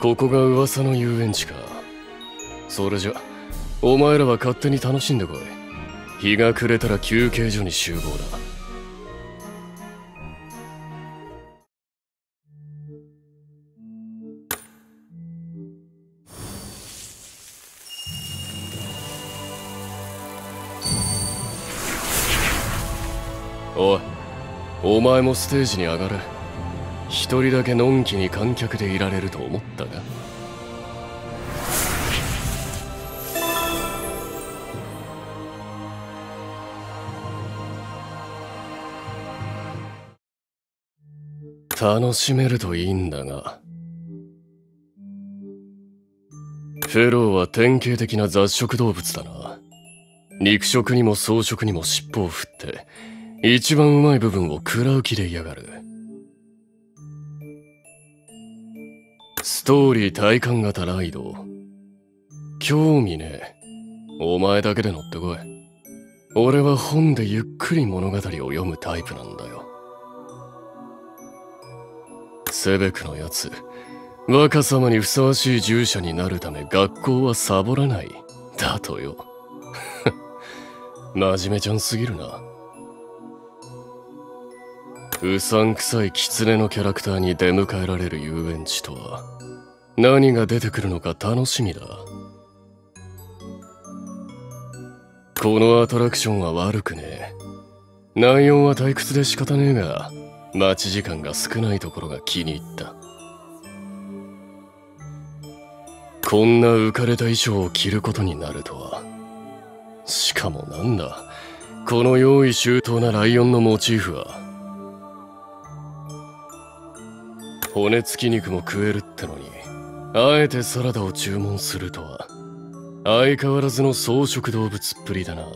ここが噂の遊園地か。それじゃお前らは勝手に楽しんでこい。日が暮れたら休憩所に集合だ。おい、お前もステージに上がれ。一人だけのんきに観客でいられると思ったが。楽しめるといいんだが。フェローは典型的な雑食動物だな。肉食にも草食にも尻尾を振って一番うまい部分を食らう気で嫌がる。ストーリー体感型ライド。興味ねえ。お前だけで乗ってこい。俺は本でゆっくり物語を読むタイプなんだよ。セベクのやつ、若様にふさわしい従者になるため学校はサボらないだとよ。真面目ちゃんすぎるな。うさんくさい狐のキャラクターに出迎えられる遊園地とは何が出てくるのか楽しみだ。このアトラクションは悪くねえ。内容は退屈で仕方ねえが待ち時間が少ないところが気に入った。こんな浮かれた衣装を着ることになるとは。しかもなんだこの用意周到なライオンのモチーフは。骨付き肉も食えるってのにあえてサラダを注文するとは相変わらずの草食動物っぷりだな。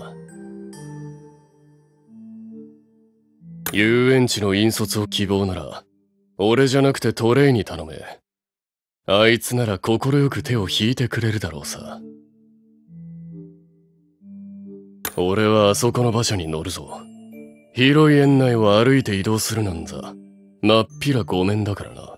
遊園地の引率を希望なら俺じゃなくてトレイに頼め。あいつなら快く手を引いてくれるだろうさ。俺はあそこの馬車に乗るぞ。広い園内を歩いて移動するなんざまっぴらごめんだからな。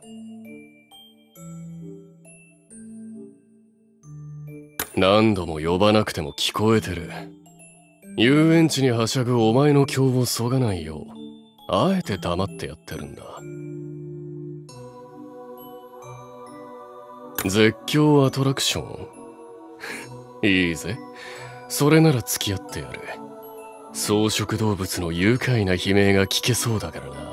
何度も呼ばなくても聞こえてる。遊園地にはしゃぐお前の興をそがないようあえて黙ってやってるんだ。絶叫アトラクションいいぜ。それなら付き合ってやる。草食動物の愉快な悲鳴が聞けそうだからな。